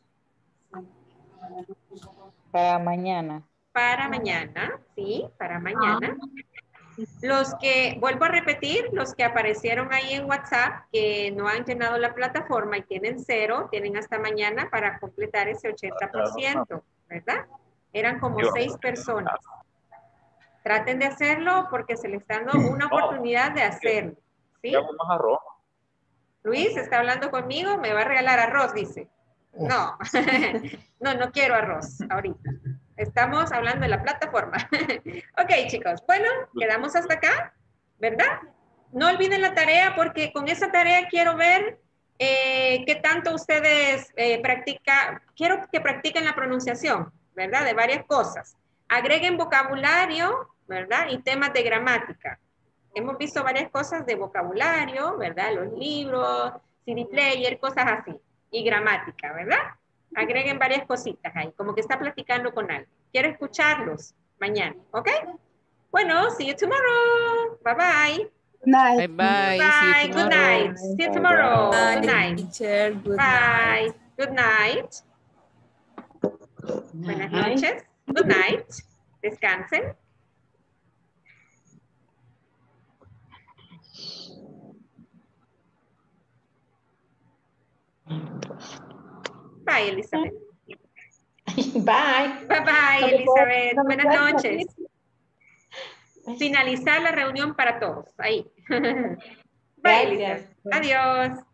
Para mañana. Para mañana, sí, para mañana. Los que, vuelvo a repetir, los que aparecieron ahí en WhatsApp, que no han llenado la plataforma y tienen cero, tienen hasta mañana para completar ese ochenta por ciento, ¿verdad? Eran como seis personas. Traten de hacerlo porque se les está dando una oportunidad de hacerlo, ¿sí? Luis, ¿está hablando conmigo? Me va a regalar arroz, dice. No, no, no quiero arroz ahorita. Estamos hablando de la plataforma. Ok, chicos. Bueno, quedamos hasta acá, ¿verdad? No olviden la tarea porque con esa tarea quiero ver eh, qué tanto ustedes eh, practican. Quiero que practiquen la pronunciación, ¿verdad? De varias cosas. Agreguen vocabulario, ¿verdad? Y temas de gramática. Hemos visto varias cosas de vocabulario, ¿verdad? Los libros, C D player, cosas así. Y gramática, ¿verdad? Agreguen varias cositas ahí, como que está platicando con alguien. Quiero escucharlos mañana, ¿ok? Bueno, see you tomorrow. Bye bye. Night. Bye bye. Bye. See you Good tomorrow. night. See you tomorrow. Bye, Good night. teacher. Good Bye. night. Good night. Buenas noches. Good night. Descansen. Bye, Elizabeth. Bye. Bye bye, Elizabeth. Buenas noches. Finalizar la reunión para todos. Ahí. Bye, Elizabeth. Adiós.